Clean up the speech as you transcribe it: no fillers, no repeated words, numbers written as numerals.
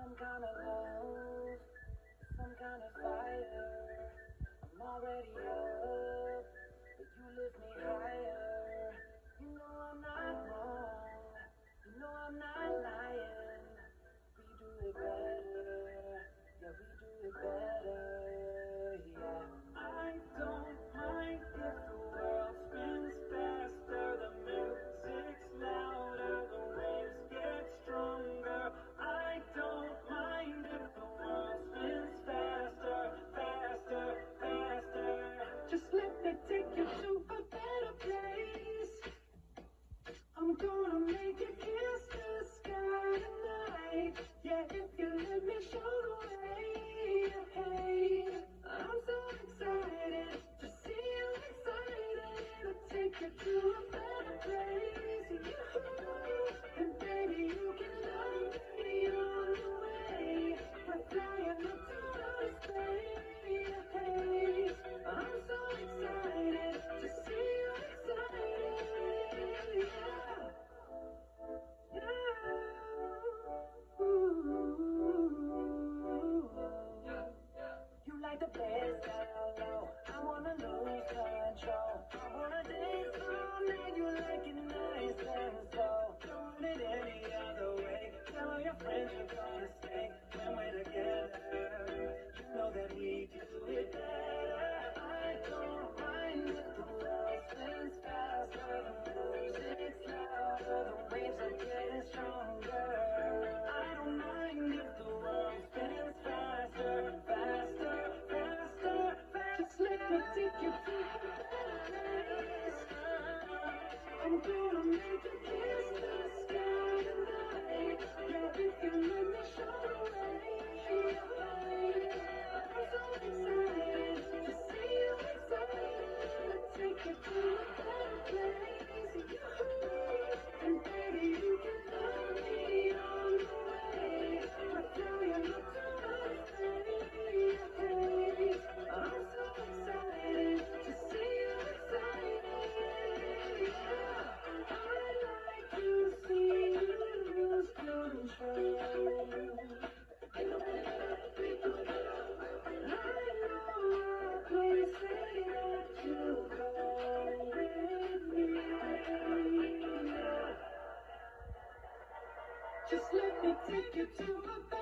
Some kind of love, some kind of fire. I'm already up, but you lift me higher. You know I'm not wrong, you know I'm not lying. We do it better, yeah, we do it better, yeah. I don't mind if the world spins faster, the music's louder, the waves get stronger. I don't mind if the world spins faster, faster, faster. Just let me take you to a better place. I'm gonna make you kiss the sky tonight. Yeah, if you let me show the way. Hey, I'm so excited to see you excited. I'll take you to a better place. You and baby, you can love me all the way. We're flying up to outer space. Hey, I'm so excited to see you excited. Yeah. You like the bass down low, I wanna lose control. I wanna dance all night, you like it nice and slow. Don't want it any other way, tell all your friends you're gonna stay. When we're together, you know that we can do it better. I don't mind if the world spins faster, the music's louder, the waves are getting stronger. I don't mind if the world spins faster, faster, faster, faster. Just let me take you to a better place. I'm gonna make you kiss the sky tonight. Yeah, if you let me show the way. I'm so excited to see you excited. I'll take you to a better place. And baby, you can love me all the way. We're flying up to outer space. I'm so excited to see you excited. Yeah, I'd like to see you lose control. I know a place that you go with me. Just let me take you to a